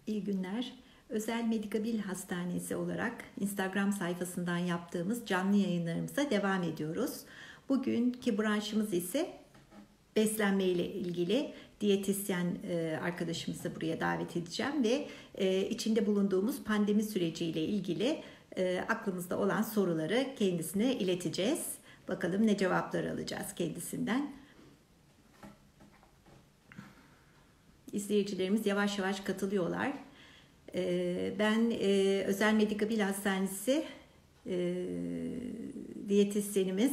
İyi günler. Özel Medikabil Hastanesi olarak Instagram sayfasından yaptığımız canlı yayınlarımıza devam ediyoruz. Bugünkü branşımız ise beslenme ile ilgili diyetisyen arkadaşımızı buraya davet edeceğim ve içinde bulunduğumuz pandemi süreciyle ilgili aklımızda olan soruları kendisine ileteceğiz. Bakalım ne cevaplar alacağız kendisinden. İzleyicilerimiz yavaş yavaş katılıyorlar. Ben Özel Medikabil Hastanesi diyetisyenimiz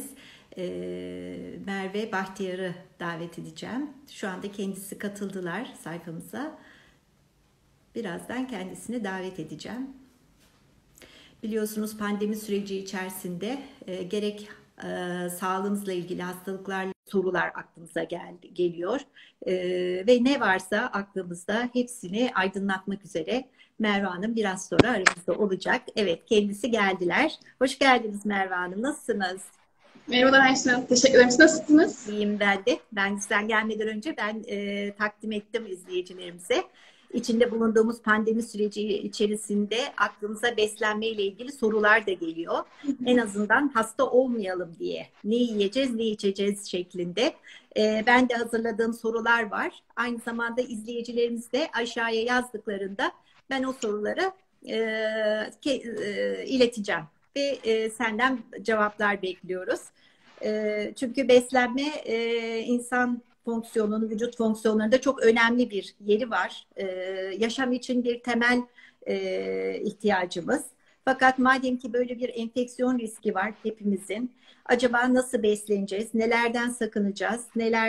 Merve Bahtiyar'ı davet edeceğim. Şu anda kendisi katıldılar sayfamıza. Birazdan kendisini davet edeceğim. Biliyorsunuz pandemi süreci içerisinde gerek sağlığımızla ilgili hastalıklarla sorular aklımıza geliyor. Ve ne varsa aklımızda hepsini aydınlatmak üzere Merve Hanım biraz sonra aramızda olacak. Evet, kendisi geldiler. Hoş geldiniz Merve Hanım. Nasılsınız? Merhabalar Ayşe Hanım. Teşekkür ederim. Siz nasılsınız? İyiyim ben de. Sen gelmeden önce ben takdim ettim izleyicilerimize. İçinde bulunduğumuz pandemi süreci içerisinde aklımıza beslenme ile ilgili sorular da geliyor. En azından hasta olmayalım diye. Ne yiyeceğiz, ne içeceğiz şeklinde. Ben de hazırladığım sorular var. Aynı zamanda izleyicilerimiz de aşağıya yazdıklarında ben o soruları ileteceğim. Ve senden cevaplar bekliyoruz. Çünkü beslenme insan fonksiyonunun, vücut fonksiyonlarında çok önemli bir yeri var. Yaşam için bir temel ihtiyacımız. Fakat madem ki böyle bir enfeksiyon riski var hepimizin, acaba nasıl besleneceğiz, nelerden sakınacağız,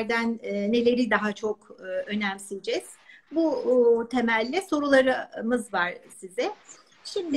neleri daha çok önemseyeceğiz? Bu temelle sorularımız var size. Şimdi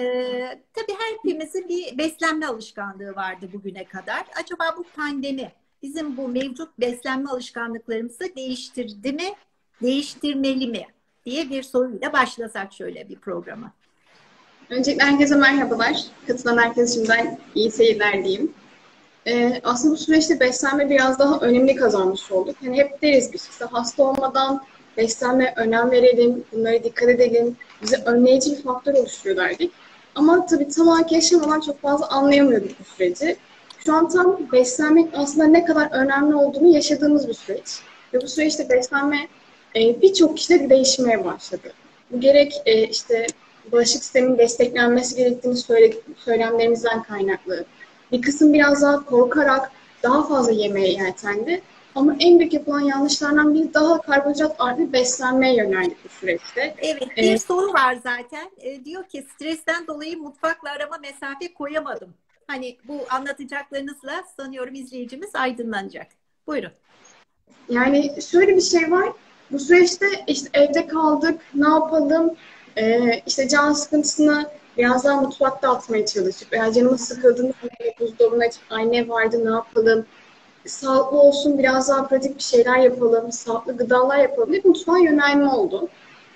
tabii hepimizin bir beslenme alışkanlığı vardı bugüne kadar. Acaba bu pandemi bizim bu mevcut beslenme alışkanlıklarımızı değiştirdi mi, değiştirmeli mi diye bir soruyla başlasak şöyle bir programa. Öncelikle herkese merhabalar. Katılan herkese şimdiden iyi seyirler diyeyim. Aslında bu süreçte beslenme biraz daha önemli kazanmış olduk. Yani hep deriz biz işte hasta olmadan beslenmeye önem verelim, bunlara dikkat edelim, bize önleyici bir faktör oluşturuyor derdik. Ama tabii tam olarak yaşamadan çok fazla anlayamıyorduk bu süreci. Şu an tam beslenmek aslında ne kadar önemli olduğunu yaşadığımız bir süreç. Ve bu süreçte beslenme birçok kişide değişmeye başladı. Bu gerek işte bağışıklık sistemin desteklenmesi gerektiğini söylemlerimizden kaynaklı. Bir kısım biraz daha korkarak daha fazla yemeğe yeltendi. Ama en büyük yapılan yanlışlardan biri daha karbonhidrat ağırlıklı beslenmeye yöneldik bu süreçte. Evet, bir soru var zaten. Diyor ki stresten dolayı mutfakla arama mesafe koyamadım. Hani bu anlatacaklarınızla sanıyorum izleyicimiz aydınlanacak. Buyurun. Yani şöyle bir şey var. Bu süreçte işte evde kaldık, ne yapalım? İşte can sıkıntısını biraz daha mutfakta atmaya çalışıp veya canımız sıkıldığında buzdolabına açıp anne vardı ne yapalım? Sağlıklı olsun, biraz daha pratik bir şeyler yapalım, sağlıklı gıdalar yapalım diye mutfağa yönelme oldu.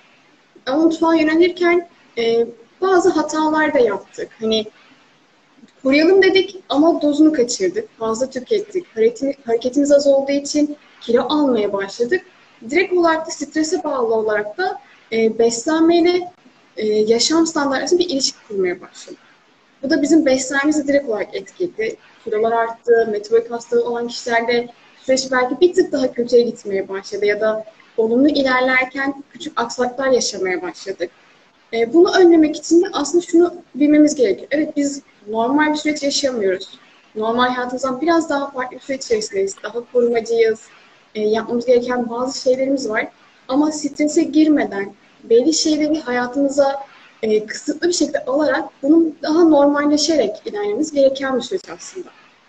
Ama mutfağa yönelirken bazı hatalar da yaptık. Hani koruyalım dedik ama dozunu kaçırdık, fazla tükettik. Hareketimiz az olduğu için kilo almaya başladık. Direkt olarak da strese bağlı olarak da beslenmeyle yaşam standartlarıyla bir ilişki kurmaya başladık. Bu da bizim beslenmemizi direkt olarak etkiledi. Kilolar arttı, metabolik hastalığı olan kişilerde süreç belki bir tık daha kötüye gitmeye başladı ya da olumlu ilerlerken küçük aksaklıklar yaşamaya başladık. Bunu önlemek için de aslında şunu bilmemiz gerekiyor. Evet biz normal bir süreç yaşamıyoruz. Normal hayatımızdan biraz daha farklı bir süreç içerisindeyiz. Daha korumacıyız. Yapmamız gereken bazı şeylerimiz var. Ama strese girmeden belli şeyleri hayatımıza kısıtlı bir şekilde alarak bunun daha normalleşerek ilerlememiz gereken bir süreç aslında.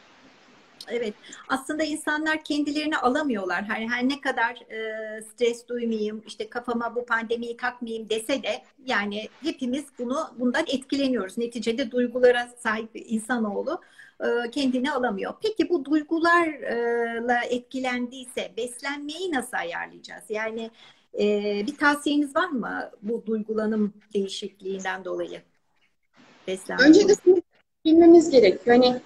Evet, aslında insanlar kendilerini alamıyorlar. Her ne kadar stres duymayayım, işte kafama bu pandemiyi takmayayım dese de yani hepimiz bundan etkileniyoruz. Neticede duygulara sahip insanoğlu kendini alamıyor. Peki bu duygularla etkilendiyse beslenmeyi nasıl ayarlayacağız? Yani bir tavsiyeniz var mı bu duygulanım değişikliğinden dolayı beslenme Öncelikle konusunda? bilmemiz gerekiyor. Hani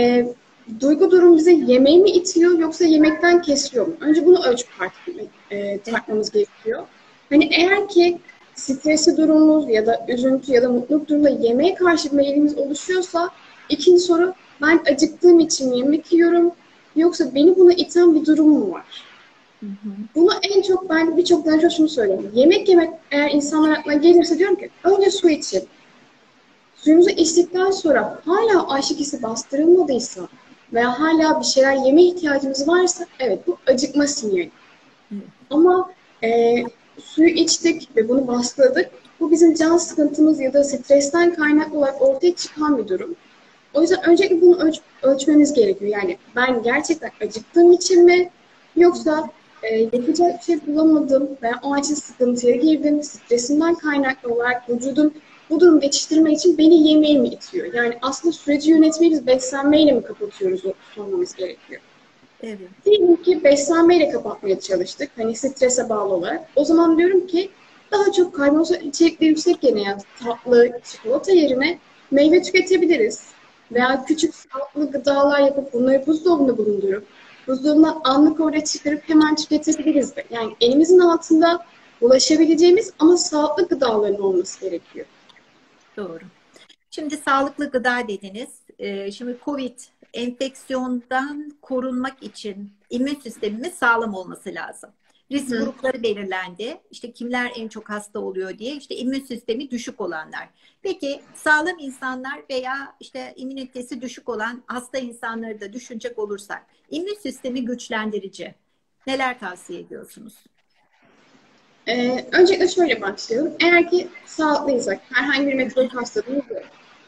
duygu durum bize yemeği mi itiyor yoksa yemekten kesiyor mu? Önce bunu ölçüp tartmamız gerekiyor. Hani eğer ki stresli durumumuz ya da üzüntü ya da mutluluk durumunda yemeğe karşı bir meyilimiz oluşuyorsa ikinci soru ben acıktığım için mi yemek yiyorum yoksa beni buna iten bir durum mu var? Hı hı. Bunu en çok ben birçoklarına şunu söylüyorum. Yemek yemek eğer insanlar aklına gelirse diyorum ki önce su için. Suyumuzu içtikten sonra hala açlık hissi bastırılmadıysa veya hala bir şeyler yeme ihtiyacımız varsa evet bu acıkma sinyali. Evet. Ama suyu içtik ve bunu baskıladık. Bu bizim can sıkıntımız ya da stresten kaynaklı olarak ortaya çıkan bir durum. O yüzden öncelikle bunu ölçmemiz gerekiyor. Yani ben gerçekten acıktığım için mi yoksa yapacak bir şey bulamadım veya o acil sıkıntıya girdim, stresimden kaynaklı olarak vücudum bu durumu geçiştirmek için beni yemeğe mi itiyor? Yani aslında süreci yönetmeyi biz beslenmeyle mi kapatıyoruz o sormamız gerekiyor. Evet. Diyelim ki beslenmeyle kapatmaya çalıştık. Hani strese bağlı olarak. O zaman diyorum ki daha çok karbonhidrat içerikli yüksek yerine yani tatlı çikolata yerine meyve tüketebiliriz. Veya küçük sağlıklı gıdalar yapıp bunları buzdolabında bulundurup buzdolabından anlık oraya çıkarıp hemen tüketebiliriz de. Yani elimizin altında ulaşabileceğimiz ama sağlıklı gıdaların olması gerekiyor. Doğru. Şimdi sağlıklı gıda dediniz. Şimdi COVID enfeksiyondan korunmak için immün sistemimiz sağlam olması lazım. Risk Hı. grupları belirlendi. İşte kimler en çok hasta oluyor diye. İşte immün sistemi düşük olanlar. Peki sağlam insanlar veya işte immünitesi düşük olan hasta insanları da düşünecek olursak immün sistemi güçlendirici neler tavsiye ediyorsunuz? Öncelikle şöyle başlayalım. Eğer ki sağlıklıysak, herhangi bir metabolik hastalığımız yok,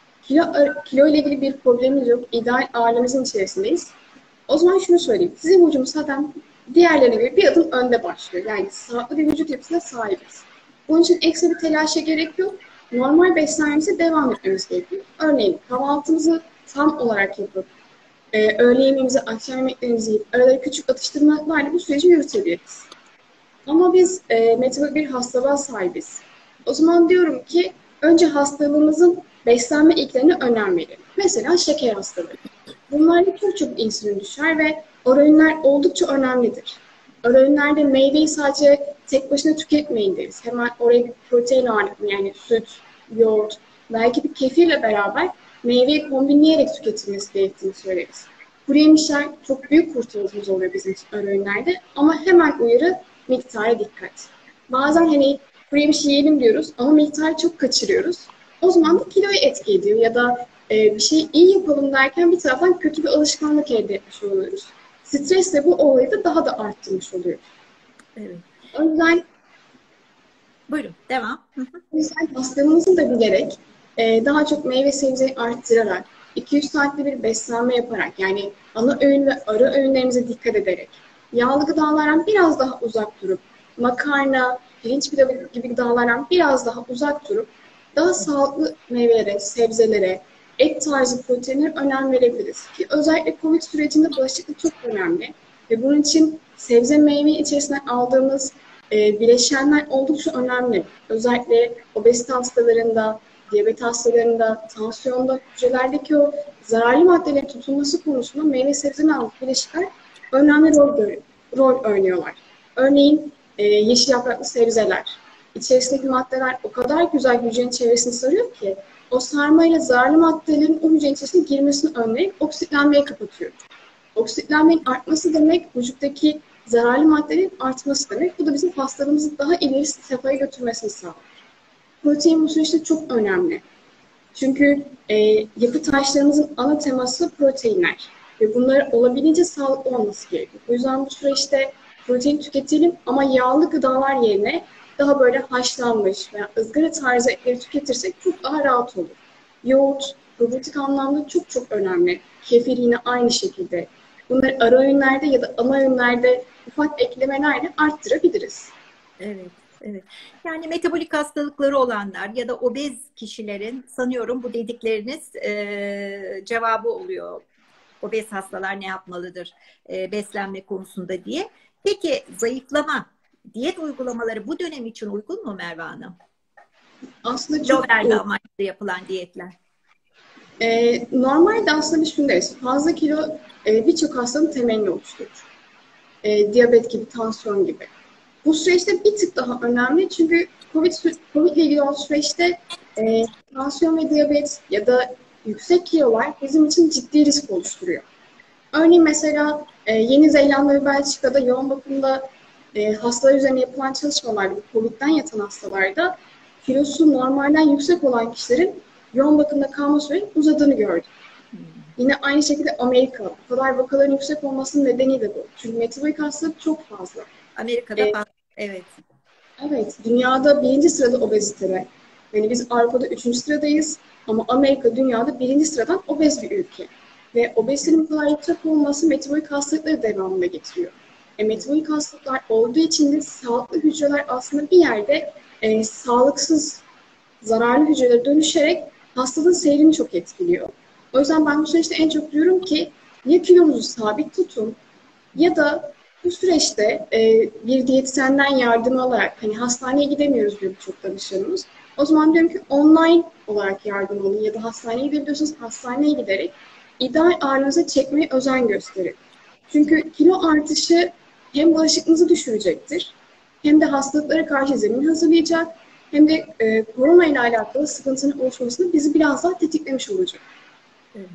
kilo ile ilgili bir problemimiz yok, ideal ağırlığımızın içerisindeyiz. O zaman şunu söyleyeyim. Sizin vücudunuz zaten diğerlerine göre bir adım önde başlıyor. Yani sağlıklı bir vücut yapısına sahibiz. Bunun için ekstra bir telaşa gerek yok. Normal beslenmemize devam etmemiz gerekiyor. Örneğin kahvaltımızı tam olarak yapıp, öğle yemeğimizi, akşam yemeklerimizi yiyip, arada küçük atıştırmalarla bu süreci yürütebiliriz. Ama biz metabolik bir hastalığa sahibiz. O zaman diyorum ki önce hastalığımızın beslenme ilkelerine önem verelim. Mesela şeker hastalığı. Bunlarda çok insülin düşer ve ara öğünler oldukça önemlidir. Ara öğünlerde meyveyi sadece tek başına tüketmeyin deriz. Hemen oraya bir protein ağırlıklı yani süt, yoğurt, belki bir kefirle beraber meyveyi kombinleyerek tüketilmesi gerektiğini söyleriz. Kuru yemişler çok büyük kurtarıcımız oluyor bizim için ara öğünlerde ama hemen uyarı miktara dikkat. Bazen hani kuru yemiş yiyelim diyoruz ama miktarı çok kaçırıyoruz. O zaman da kiloyu etki ediyor ya da bir şeyi iyi yapalım derken bir taraftan kötü bir alışkanlık elde etmiş oluyoruz. Stresle bu olayı da daha da arttırmış oluyor. Evet. O yüzden, Buyurun, devam. o yüzden hastalığımızı da bilerek daha çok meyve sebzeyi arttırarak 2-3 saatte bir beslenme yaparak yani ana öğün ve ara öğünlerimize dikkat ederek yağlı gıdalardan biraz daha uzak durup makarna, pirinç pilavı gibi gıdalardan biraz daha uzak durup daha sağlıklı meyvelere, sebzelere, et tarzı proteinlere önem verebiliriz. Ki özellikle COVID sürecinde bağışıklık çok önemli. Ve bunun için sebze meyve içerisinden aldığımız bileşenler oldukça önemli. Özellikle obezite hastalarında, diyabet hastalarında, tansiyonda, hücrelerdeki o zararlı maddelerin tutulması konusunda meyve sebzenin aldığı bileşikler önemli rol oynuyorlar. Örneğin yeşil yapraklı sebzeler, içerisindeki maddeler o kadar güzel hücrenin çevresini sarıyor ki o sarmayla zararlı maddelerin o hücrenin içerisine girmesini önleyip oksitlenmeyi kapatıyor. Oksitlenmenin artması demek vücuttaki zararlı maddelerin artması demek. Bu da bizim hastalığımızı daha ileri safhaya götürmesini sağlar. Protein bu süreçte çok önemli. Çünkü yapı taşlarımızın ana teması proteinler. Ve bunlar olabildiğince sağlıklı olması gerekiyor. O yüzden bu süreçte protein tüketelim ama yağlı gıdalar yerine daha böyle haşlanmış veya ızgara tarzı etleri tüketirsek çok daha rahat olur. Yoğurt, probiyotik anlamda çok önemli. Kefir yine aynı şekilde. Bunları ara öğünlerde ya da ana öğünlerde ufak eklemelerle arttırabiliriz. Evet, evet. Yani metabolik hastalıkları olanlar ya da obez kişilerin sanıyorum bu dedikleriniz cevabı oluyor. Obez hastalar ne yapmalıdır beslenme konusunda diye. Peki zayıflama, diyet uygulamaları bu dönem için uygun mu Merve Hanım? Aslında Kilo çok verme amaçlı yapılan diyetler. Normalde aslında biz şunu deriz. Fazla kilo birçok hastanın temelini oluşturur. Diyabet gibi, tansiyon gibi. Bu süreçte bir tık daha önemli çünkü COVID ile ilgili olan süreçte tansiyon ve diyabet ya da yüksek kilolar bizim için ciddi risk oluşturuyor. Örneğin mesela Yeni Zelanda ve Belçika'da yoğun bakımda hastalar üzerine yapılan çalışmalarda, COVID'den yatan hastalarda kilosu normalden yüksek olan kişilerin yoğun bakımda kalma sürenin uzadığını gördük. Yine aynı şekilde Amerika, bu kadar vakaların yüksek olmasının nedeni de bu. Çünkü metabolik hastalık çok fazla. Amerika'da fazla, evet. Evet, dünyada 1. sırada obezitede. Yani biz Avrupa'da 3. sıradayız ama Amerika dünyada 1. sıradan obez bir ülke. Ve obezitenin bu kadar yüksek olması metabolik hastalıkları devamında getiriyor. Metabolik hastalıklar olduğu için de sağlıklı hücreler aslında bir yerde sağlıksız, zararlı hücrelere dönüşerek hastalığın seyrini çok etkiliyor. O yüzden ben bu süreçte en çok diyorum ki ya kilonuzu sabit tutun ya da bu süreçte bir diyetisyenden yardım alarak, hani hastaneye gidemiyoruz diyor birçok danışanımız. O zaman diyorum ki online olarak yardım alın ya da hastaneye gidebiliyorsanız hastaneye giderek ideal ağırlığınıza çekmeye özen gösterin. Çünkü kilo artışı hem bağışıklığınızı düşürecektir, hem de hastalıklara karşı zemin hazırlayacak, hem de korona ile alakalı sıkıntının oluşmasını bizi biraz daha tetiklemiş olacak. Evet.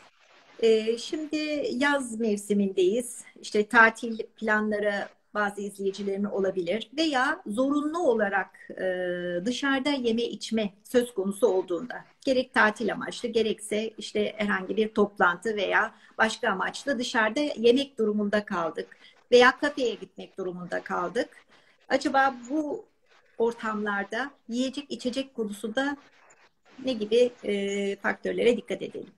Şimdi yaz mevsimindeyiz. İşte tatil planları bazı izleyicilerin olabilir veya zorunlu olarak dışarıda yeme içme söz konusu olduğunda gerek tatil amaçlı gerekse işte herhangi bir toplantı veya başka amaçla dışarıda yemek durumunda kaldık veya kafeye gitmek durumunda kaldık. Acaba bu ortamlarda yiyecek içecek konusunda ne gibi faktörlere dikkat edelim?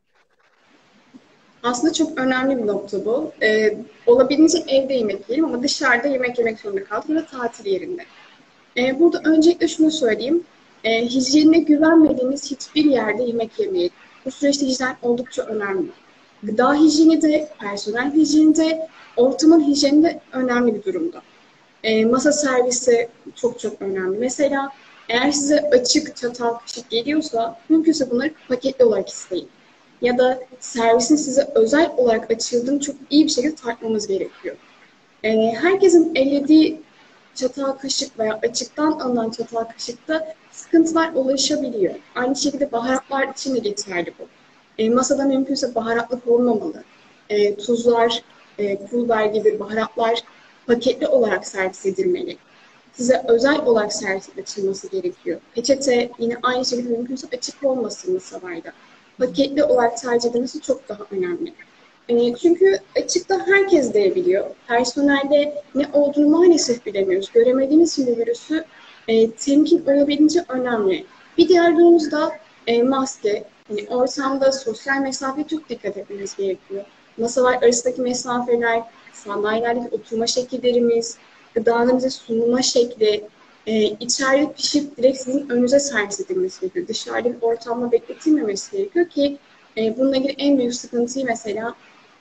Aslında çok önemli bir nokta bu. Olabildiğince evde yemek yiyelim ama dışarıda yemek yemek zorunda kaldım da tatil yerinde. Burada öncelikle şunu söyleyeyim. Hijyenine güvenmediğimiz hiçbir yerde yemek yemeyin. Bu süreçte hijyen oldukça önemli. Gıda hijyeni de, personel hijyeni de, ortamın hijyeni de önemli bir durumda. Masa servisi çok çok önemli. Mesela eğer size açık çatal kaşık geliyorsa mümkünse bunları paketli olarak isteyin. Ya da servisin size özel olarak açıldığını çok iyi bir şekilde tartmamız gerekiyor. Herkesin ellediği çatal kaşık veya açıktan alınan çatal kaşıkta sıkıntılar oluşabiliyor. Aynı şekilde baharatlar için de geçerli bu. Masada mümkünse baharatlık olmamalı. Tuzlar, pul biber gibi baharatlar paketli olarak servis edilmeli. Size özel olarak servis açılması gerekiyor. Peçete yine aynı şekilde mümkünse açık olmasın masalarda. Paketli olarak tercih edilmesi çok daha önemli. Çünkü açıkta herkes diyebiliyor. Personelde ne olduğunu maalesef bilemiyoruz. Göremediğimiz için bu virüsü temkin olabildiğince önemli. Bir diğer durumumuz da maske. Yani ortamda sosyal mesafeye çok dikkat etmemiz gerekiyor. Masalar arasındaki mesafeler, sandalyelerdeki oturma şekillerimiz, gıdalarımıza sunulma şekli, içeride pişip direkt sizin önünüze servis edilmesi gerekiyor. Dışarıda bir ortamda bekletilmemesi gerekiyor ki bununla ilgili en büyük sıkıntıyı mesela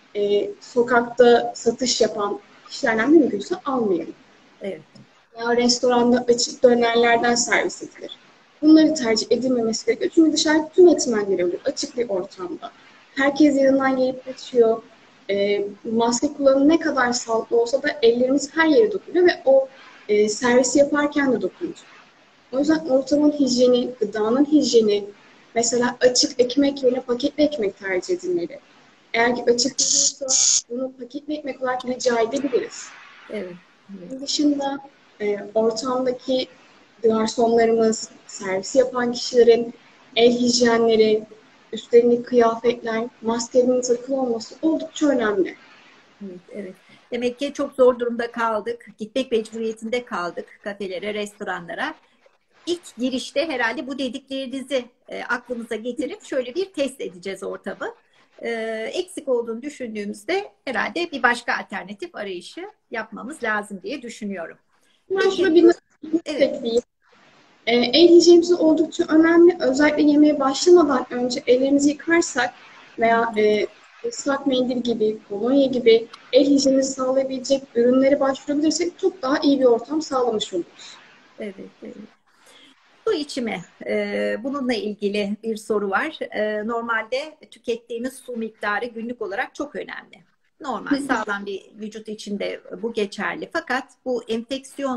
sokakta satış yapan kişilerden mümkünse almayalım. Evet. Ya restoranda açık dönerlerden servis edilir. Bunları tercih edilmemesi gerekiyor. Çünkü dışarı tüm etmenleri oluyor. Açık bir ortamda. Herkes yanından gelip geçiyor. Maske kullanımı ne kadar sağlıklı olsa da ellerimiz her yere dokunuyor ve o servisi yaparken de dokunuyor. O yüzden ortamın hijyeni, gıdanın hijyeni, mesela açık ekmek yerine paketli ekmek tercih edilmeli. Eğer ki açık değilse bunu paketli ekmek olarak rica edebiliriz. Evet. Bunun dışında ortamdaki garsonlarımız, servis yapan kişilerin el hijyenleri, üstlerindeki kıyafetler, maskenin takılı olması oldukça önemli. Evet, evet. Demek ki çok zor durumda kaldık. Gitmek mecburiyetinde kaldık kafelere, restoranlara. İlk girişte herhalde bu dediklerinizi aklımıza getirip şöyle bir test edeceğiz ortamı. Eksik olduğunu düşündüğümüzde herhalde bir başka alternatif arayışı yapmamız lazım diye düşünüyorum. Ben şurada bir Evet. ekleyeyim. El hijyenimiz oldukça önemli. Özellikle yemeğe başlamadan önce ellerimizi yıkarsak veya ıslak mendil gibi, kolonya gibi el hijyenimizi sağlayabilecek ürünlere başvurabilirsek çok daha iyi bir ortam sağlamış oluruz. Evet, evet. Su içimi. Bununla ilgili bir soru var. Normalde tükettiğimiz su miktarı günlük olarak çok önemli. Normal, sağlam bir vücut için de bu geçerli. Fakat bu enfeksiyon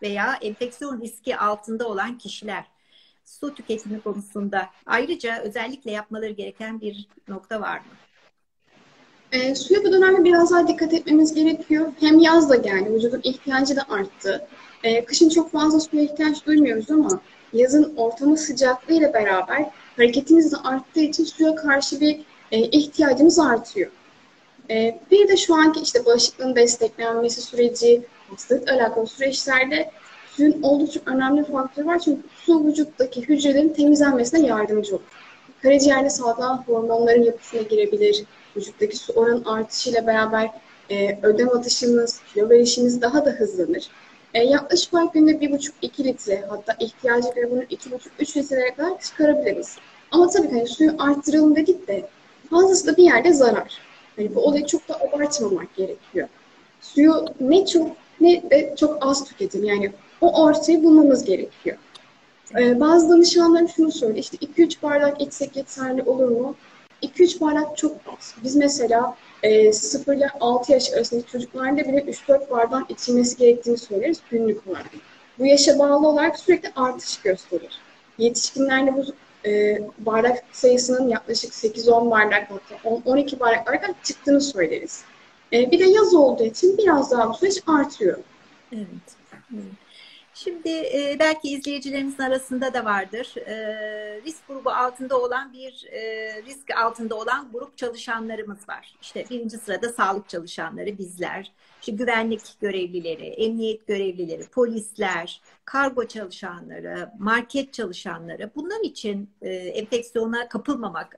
veya enfeksiyon riski altında olan kişiler su tüketimi konusunda ayrıca özellikle yapmaları gereken bir nokta var mı? Suya bu dönemde biraz daha dikkat etmemiz gerekiyor. Hem yaz da geldi, vücudun ihtiyacı da arttı. Kışın çok fazla suya ihtiyaç duymuyoruz ama yazın ortamı sıcaklığıyla beraber hareketimiz de arttığı için suya karşı bir ihtiyacımız artıyor. Bir de şu anki işte bağışıklığın desteklenmesi süreci, hastalıkla alakalı süreçlerde suyun oldukça önemli bir faktörü var. Çünkü su vücuttaki hücrelerin temizlenmesine yardımcı olur. Karaciğerde salgılanan hormonların yapısına girebilir. Vücuttaki su oranı artışıyla beraber ödem atışımız, kilo verişimiz daha da hızlanır. Yaklaşık olarak günde 1,5-2 litre, hatta ihtiyacı göre bunu 2,5-3 litrelere kadar çıkarabiliriz. Ama tabii ki hani suyu arttıralım dedik de fazlası da bir yerde zarar. Yani bu olayı çok da abartmamak gerekiyor. Suyu ne çok ne de çok az tüketim. Yani o ortayı bulmamız gerekiyor. Bazı danışanlarım şunu söylüyor. İşte 2-3 bardak içsek yeterli olur mu? 2-3 bardak çok az. Biz mesela 0 ile 6 yaş arasındaki çocuklarda bile 3-4 bardak içilmesi gerektiğini söyleriz günlük olarak. Bu yaşa bağlı olarak sürekli artış gösterir. Yetişkinlerde bu bardak sayısının yaklaşık 8-10 bardak, hatta 10-12 bardaklardan çıktığını söyleriz. Bir de yaz olduğu için biraz daha bu süreç artıyor. Evet. Evet. Şimdi belki izleyicilerimizin arasında da vardır. Risk grubu altında olan risk altında olan grup çalışanlarımız var. İşte birinci sırada sağlık çalışanları bizler, işte güvenlik görevlileri, emniyet görevlileri, polisler, kargo çalışanları, market çalışanları. Bunlar için enfeksiyona kapılmamak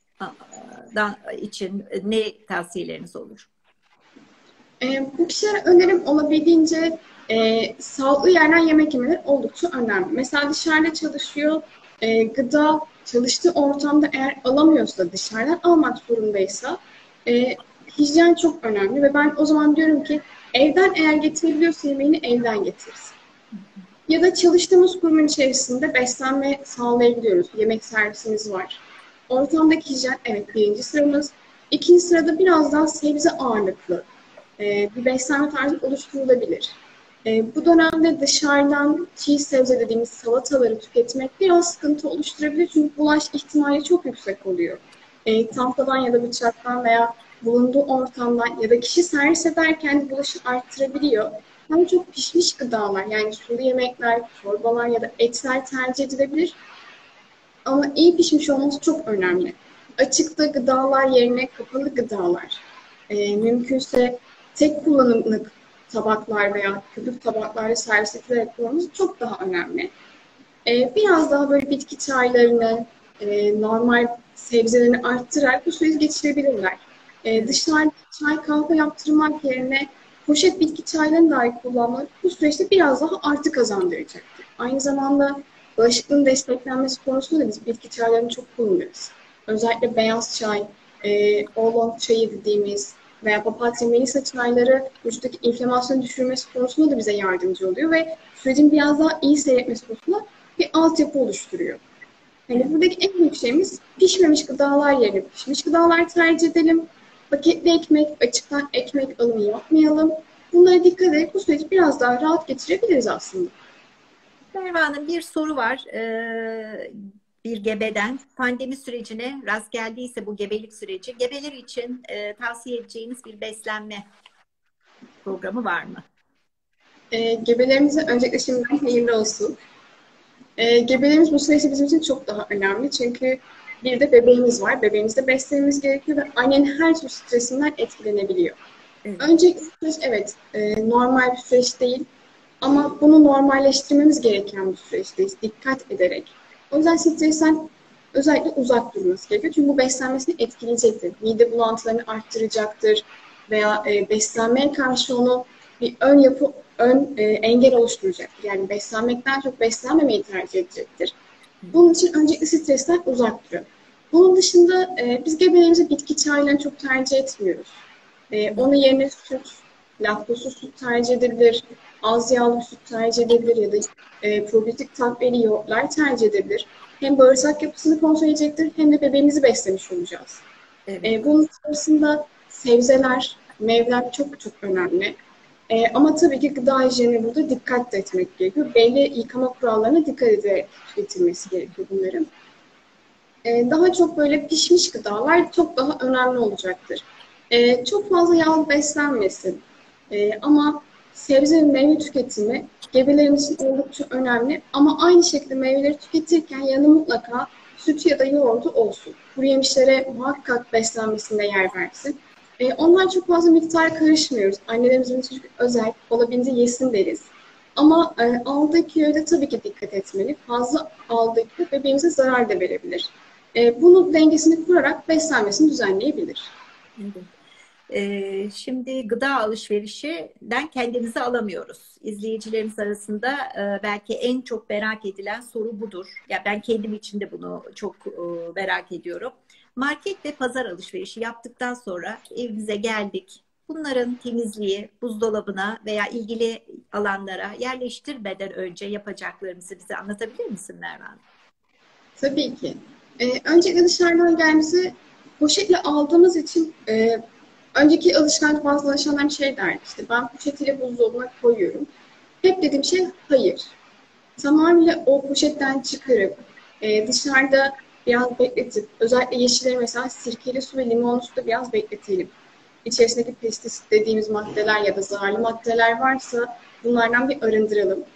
için ne tavsiyeleriniz olur? Bu kişilere önerim olabildiğince sağlıklı yerden yemek yemeleri oldukça önemli. Mesela dışarıda çalışıyor, gıda çalıştığı ortamda eğer alamıyorsa, dışarıdan almak zorundaysa hijyen çok önemli ve ben o zaman diyorum ki evden eğer getirebiliyorsa yemeğini evden getirsin. Ya da çalıştığımız kurumun içerisinde beslenme sağlayabiliyoruz. Yemek servisimiz var. Ortamdaki hijyen evet birinci sıramız. İkinci sırada biraz daha sebze ağırlıklı bir beslenme tarzı oluşturulabilir. Bu dönemde dışarıdan çiğ sebze dediğimiz salataları tüketmek biraz sıkıntı oluşturabilir. Çünkü bulaş ihtimali çok yüksek oluyor. Tahtadan ya da bıçaktan veya bulunduğu ortamdan ya da kişi servis ederken bulaşı arttırabiliyor. Hem çok pişmiş gıdalar yani sulu yemekler, çorbalar ya da etler tercih edilebilir. Ama iyi pişmiş olması çok önemli. Açıkta gıdalar yerine kapalı gıdalar. Mümkünse tek kullanımlık tabaklar veya köpük tabaklarla servis edilerek kullanmamız çok daha önemli. Biraz daha böyle bitki çaylarını, normal sebzelerini arttırarak bu süreci geçirebilirler. Dışarıda çay kahve yaptırmak yerine poşet bitki çaylarını dahi kullanmak bu süreçte biraz daha artı kazandıracaktır. Aynı zamanda bağışıklığın desteklenmesi konusunda da biz bitki çaylarını çok kullanıyoruz. Özellikle beyaz çay, oolong çayı dediğimiz veya papatya, melisa çayları vücuttaki inflamasyonu düşürmesi konusunda da bize yardımcı oluyor ve sürecin biraz daha iyi seyretmesi konusunda bir altyapı oluşturuyor. Yani buradaki en büyük şeyimiz pişmemiş gıdalar yerine pişmiş gıdalar tercih edelim. Paketli ekmek, açıktan ekmek alımı yapmayalım. Bunlara dikkat ederek bu süreci biraz daha rahat geçirebiliriz aslında. Merve Hanım, bir soru var. Bir gebeden pandemi sürecine rast geldiyse bu gebelik süreci, gebeler için tavsiye edeceğiniz bir beslenme programı var mı? Gebelerimize öncelikle şimdiden hayırlı olsun. Gebelerimiz bu süreçte bizim için çok daha önemli. Çünkü bir de bebeğimiz var. Bebeğimizde beslememiz gerekiyor ve annenin her türlü stresinden etkilenebiliyor. Evet. Öncelikle süreç evet normal bir süreç değil. Ama bunu normalleştirmemiz gereken bir süreçteyiz. Dikkat ederek. O yüzden stresten özellikle uzak durması gerekiyor. Çünkü bu beslenmesini etkileyecektir. Mide bulantılarını arttıracaktır. Veya beslenmeye karşı onu bir engel oluşturacaktır. Yani beslenmekten çok beslenmemeyi tercih edecektir. Bunun için öncelikle stresten uzak durun. Bunun dışında biz gebelerimize bitki çaylarını çok tercih etmiyoruz. Onun yerine süt, laktozsuz süt tercih edebilir, az yağlı süt tercih edebilir ya da probiyotik takviyeli yoğurtlar tercih edebilir. Hem bağırsak yapısını kontrol edecektir hem de bebeğimizi beslemiş olacağız. Evet. Bunun içerisinde sebzeler, meyveler çok çok önemli. Ama tabii ki gıda hijyenine burada dikkat de etmek gerekiyor. Belli yıkama kurallarına dikkat ederek tüketilmesi gerekiyor bunların. Daha çok böyle pişmiş gıdalar çok daha önemli olacaktır. Çok fazla yağlı beslenmesin. Ama sebze ve meyve tüketimi gebelerimiz için oldukça önemli. Ama aynı şekilde meyveleri tüketirken yanı mutlaka sütü ya da yoğurdu olsun. Kuru yemişlere muhakkak beslenmesinde yer versin. Onlar çok fazla miktar karışmıyoruz. Annelerimizin çocuk özel olabildiğince yesin deriz. Ama aldığı kiloya da tabii ki dikkat etmeli. Fazla aldığı kilo bebeğimize zarar da verebilir. Bunun dengesini kurarak beslenmesini düzenleyebilir. Evet. Şimdi gıda alışverişinden kendimizi alamıyoruz. İzleyicilerimiz arasında belki en çok merak edilen soru budur. Ya ben kendim için de bunu çok merak ediyorum. Market ve pazar alışverişi yaptıktan sonra evimize geldik. Bunların temizliği buzdolabına veya ilgili alanlara yerleştirmeden önce yapacaklarımızı bize anlatabilir misin Merve? Tabii ki. Öncelikle dışarıdan gelmesi poşetle aldığımız için önceki alışkanlık bazı alışanlar şey derdi işte ben poşetiyle buzdolabına koyuyorum. Hep dediğim şey hayır. Tamamıyla o poşetten çıkarıp dışarıda biraz bekletip özellikle yeşilleri mesela sirkeli su ve limonlu suda biraz bekletelim. İçerisindeki pestisit dediğimiz maddeler ya da zararlı maddeler varsa bunlardan bir arındıralım.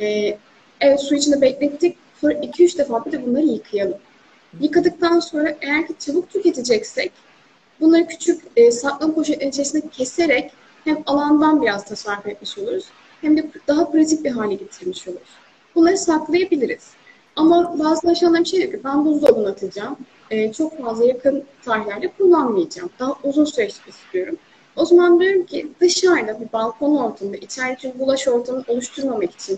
Evet su içinde beklettik. Sonra 2-3 defa bir de bunları yıkayalım. Yıkadıktan sonra eğer ki çabuk tüketeceksek bunları küçük saklama poşetlerinin içerisinde keserek hem alandan biraz tasarruf etmiş oluruz hem de daha pratik bir hale getirmiş oluruz. Bunları saklayabiliriz. Ama bazı aşamalar bir şey diyor ki ben buzdolabına atacağım. Çok fazla yakın tarihlerde kullanmayacağım. Daha uzun süreçli istiyorum. O zaman diyorum ki dışarıda bir balkon ortamında içeride çünkü bulaş ortamını oluşturmamak için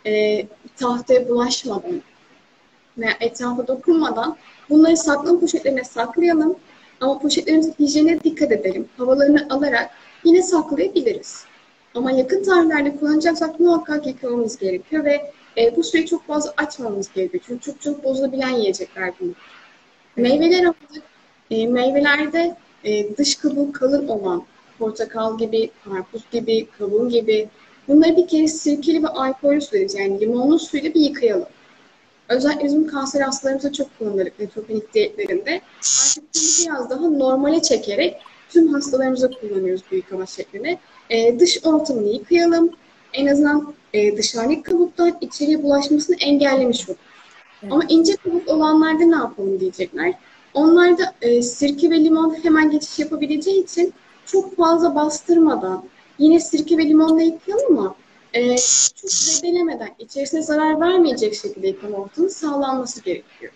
tahtaya bulaşmadan veya etrafa dokunmadan bunları saklama poşetlerine saklayalım. Ama poşetlerimizin hijyenine dikkat edelim. Havalarını alarak yine saklayabiliriz. Ama yakın tarihlerde kullanacaksak muhakkak yıkamamız gerekiyor ve bu süreyi çok fazla açmamamız gerekiyor. Çünkü çok çok bozulabilen yiyecekler bunlar. Meyveler aldık. Meyvelerde dış kabuğu kalın olan portakal gibi, karpuz gibi, kavun gibi bunları bir kere sirkeli ve alkollü suyla yani limonlu suyla bir yıkayalım. Özellikle bizim kanser hastalarımıza çok kullanılır netropenik diyetlerinde. Artık bunu biraz daha normale çekerek tüm hastalarımıza kullanıyoruz bu yıkama şeklini. Dış ortamını yıkayalım. En azından dışarıdaki kabuktan içeriye bulaşmasını engellemiş olur. Evet. Ama ince kabuk olanlarda ne yapalım diyecekler. Onlarda sirke ve limon hemen geçiş yapabileceği için çok fazla bastırmadan yine sirke ve limonla yıkayalım ama çok zedelemeden, içerisine zarar vermeyecek şekilde yıkama ortamının sağlanması gerekiyor.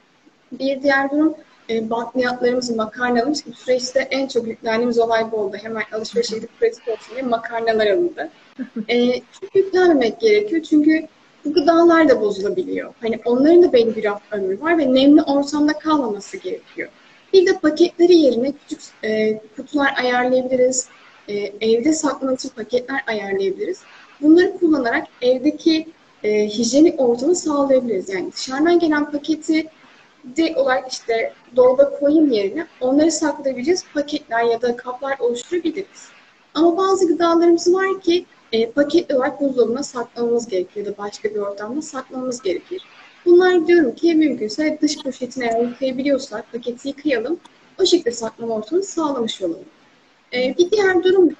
Bir diğer durum bakliyatlarımız, makarnalarımız. Bu süreçte en çok yüklendiğimiz olay bu oldu. Hemen alışverişe gidip pratik olsun diye makarnalar alındı. Çok yüklenmemek gerekiyor çünkü bu gıdalar da bozulabiliyor. Hani onların da belli bir raf ömrü var ve nemli ortamda kalmaması gerekiyor. Bir de paketleri yerine küçük kutular ayarlayabiliriz. Evde saklamak için paketler ayarlayabiliriz. Bunları kullanarak evdeki hijyenik ortamı sağlayabiliriz. Yani dışarıdan gelen paketi direkt olarak işte dolaba koyayım yerine onları saklayabileceğiz paketler ya da kaplar oluşturabiliriz. Ama bazı gıdalarımız var ki paketli olarak buzdolabına saklamamız gerekiyor ya da başka bir ortamda saklamamız gerekir. Bunlar diyorum ki mümkünse dış poşetini eğer yıkayabiliyorsak paketi yıkayalım. O şekilde saklama ortamını sağlamış olalım. Bir diğer durum da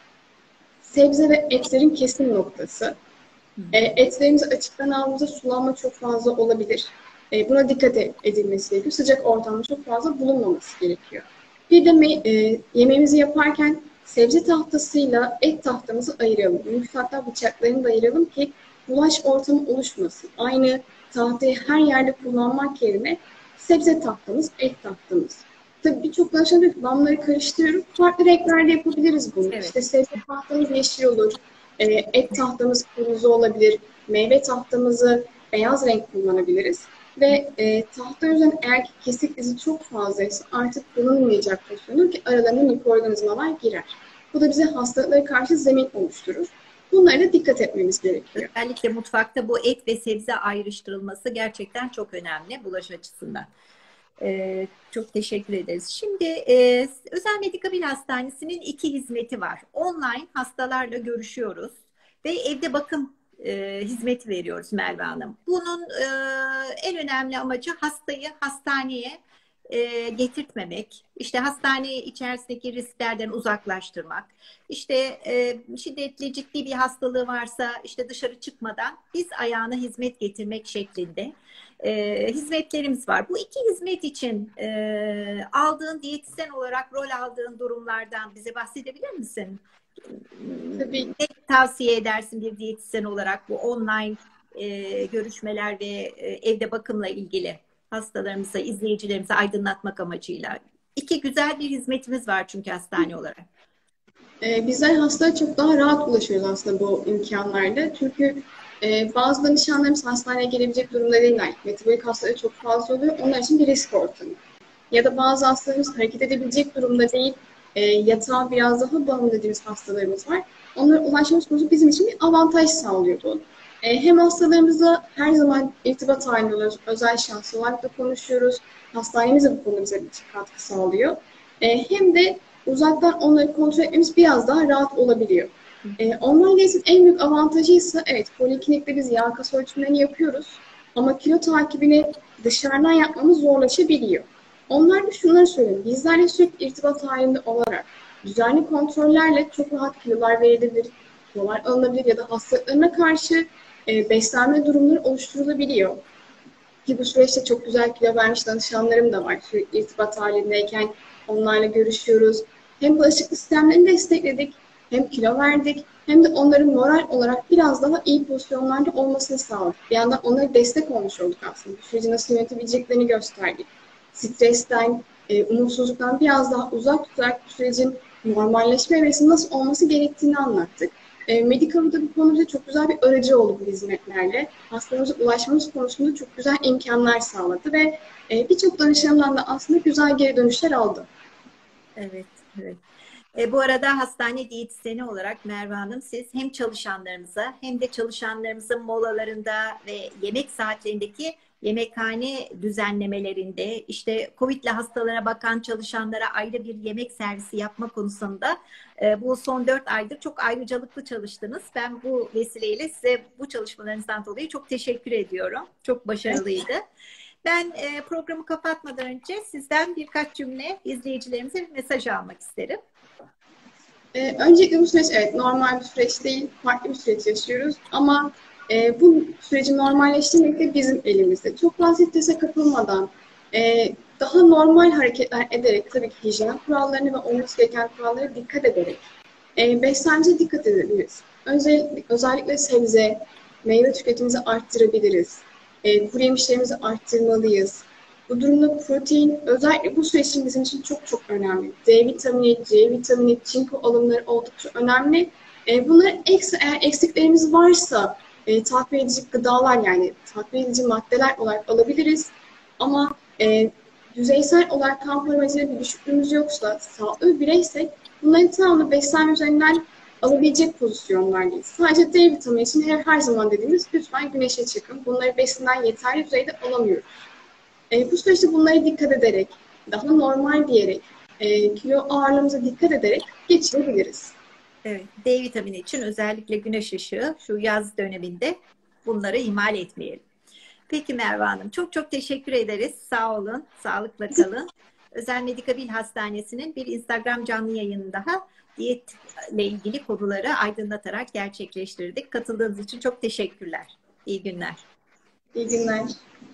sebze ve etlerin kesim noktası. Etlerimizi açıktan aldığımızda sulanma çok fazla olabilir. Buna dikkat edilmesi gerekiyor. Sıcak ortamda çok fazla bulunmaması gerekiyor. Bir de yemeğimizi yaparken sebze tahtasıyla et tahtamızı ayıralım. Mutfakta bıçaklarını da ayıralım ki bulaş ortamı oluşmasın. Aynı tahtayı her yerde kullanmak yerine sebze tahtamız, et tahtamız. Tabii birçok danışan diyor ki ben bunları karıştırıyorum. Farklı renklerde yapabiliriz bunu. Evet. İşte sebze tahtamız yeşil olur. Et tahtamız kırmızı olabilir. Meyve tahtamızı beyaz renk kullanabiliriz. Ve tahta üzerine eğer ki kesik izi çok fazlaysa artık kullanılmayacak pozisyondur ki aralarına mikroorganizmalar girer. Bu da bize hastalıklara karşı zemin oluşturur. Bunlara da dikkat etmemiz gerekiyor. Özellikle mutfakta bu et ve sebze ayrıştırılması gerçekten çok önemli bulaş açısından. Çok teşekkür ederiz. Şimdi Özel Medikabil Hastanesi'nin iki hizmeti var. Online hastalarla görüşüyoruz ve evde bakım hizmeti veriyoruz Merve Hanım. Bunun en önemli amacı hastayı hastaneye getirtmemek, işte hastane içerisindeki risklerden uzaklaştırmak, işte şiddetli ciddi bir hastalığı varsa işte dışarı çıkmadan biz ayağına hizmet getirmek şeklinde hizmetlerimiz var. Bu iki hizmet için aldığın diyetisyen olarak rol aldığın durumlardan bize bahsedebilir misin? Tabii. Ne tavsiye edersin bir diyetisyen olarak bu online görüşmeler ve evde bakımla ilgili hastalarımıza, izleyicilerimize aydınlatmak amacıyla? İki güzel bir hizmetimiz var çünkü hastane olarak. Bizler hastalara çok daha rahat ulaşıyoruz aslında bu imkanlarda. Çünkü bazı danışanlarımız hastaneye gelebilecek durumda değiller. Metabolik hastaları çok fazla oluyor. Onlar için bir risk ortamı. Ya da bazı hastalarımız hareket edebilecek durumda değil, yatağa biraz daha bağımlı dediğimiz hastalarımız var. Onlara ulaşmamız konusu bizim için bir avantaj sağlıyordu. Hem hastalarımızla her zaman irtibat halinde oluyoruz. Özel şans olarak da konuşuyoruz. Hastanemiz de bu konuda bize bir katkı sağlıyor. Hem de uzaktan onları kontrol etmemiz biraz daha rahat olabiliyor. Online diyetin en büyük avantajı ise evet poliklinikte biz yağ kas ölçümlerini yapıyoruz. Ama kilo takibini dışarıdan yapmamız zorlaşabiliyor. Onlar da şunları söylüyor. Bizlerle sürekli irtibat halinde olarak düzenli kontrollerle çok rahat kilolar verilebilir, kilolar alınabilir ya da hastalıklarına karşı beslenme durumları oluşturulabiliyor. Ki bu süreçte çok güzel kilo vermiş danışanlarım da var. Sürekli irtibat halindeyken onlarla görüşüyoruz. Hem bağışıklık sistemlerini destekledik, hem kilo verdik, hem de onların moral olarak biraz daha iyi pozisyonlarda olmasını sağladık. Bir yandan onlara destek olmuş olduk aslında. Bu süreci nasıl yönetebileceklerini gösterdik. Stresten, umutsuzluktan biraz daha uzak tutarak bu sürecin normalleşme evresinin nasıl olması gerektiğini anlattık. Medical'da bu konuda çok güzel bir aracı oldu bu hizmetlerle. Hastalarımıza ulaşmamız konusunda çok güzel imkanlar sağladı ve birçok danışanımdan da aslında güzel geri dönüşler aldı. Evet, evet. Bu arada hastane diyetisyeni olarak Merve Hanım siz hem çalışanlarımıza hem de çalışanlarımızın molalarında ve yemek saatlerindeki yemekhane düzenlemelerinde işte COVID'li hastalara bakan çalışanlara ayrı bir yemek servisi yapma konusunda bu son 4 aydır çok ayrıcalıklı çalıştınız. Ben bu vesileyle size bu çalışmalarınızdan dolayı çok teşekkür ediyorum. Çok başarılıydı. Ben programı kapatmadan önce sizden birkaç cümle izleyicilerimize bir mesaj almak isterim. Öncelikle bu süreç evet normal bir süreç değil, farklı bir süreç yaşıyoruz ama bu süreci normalleştirmek de bizim elimizde. Çok fazla strese kapılmadan, daha normal hareketler ederek, tabii ki hijyen kurallarına ve olması gereken kurallara dikkat ederek beslenmeye dikkat edebiliriz. Özellikle sebze, meyve tüketimimizi arttırabiliriz. Kuru yemişlerimizi arttırmalıyız. Bu durumda protein özellikle bu süreç için bizim için çok çok önemli. D vitamini, C vitamini, çinko alımları oldukça önemli. Bunların eğer eksiklerimiz varsa takviye edici gıdalar yani takviye edici maddeler olarak alabiliriz. Ama düzeysel olarak kan parametreleri bir düşüklüğümüz yoksa, sağlıklı bir bireysek bunların tamamını beslenme üzerinden alabilecek pozisyonlardayız. Sadece D vitamini için her zaman dediğimiz lütfen güneşe çıkın. Bunları besinden yeterli düzeyde alamıyoruz. Bu süreçte bunlara dikkat ederek, daha normal diyerek, kilo ağırlığımıza dikkat ederek geçirebiliriz. Evet, D vitamini için özellikle güneş ışığı şu yaz döneminde bunları ihmal etmeyelim. Peki Merve Hanım, çok çok teşekkür ederiz. Sağ olun, sağlıkla kalın. Özel Medikabil Hastanesi'nin bir Instagram canlı yayını daha diyetle ilgili konuları aydınlatarak gerçekleştirdik. Katıldığınız için çok teşekkürler. İyi günler. İyi günler.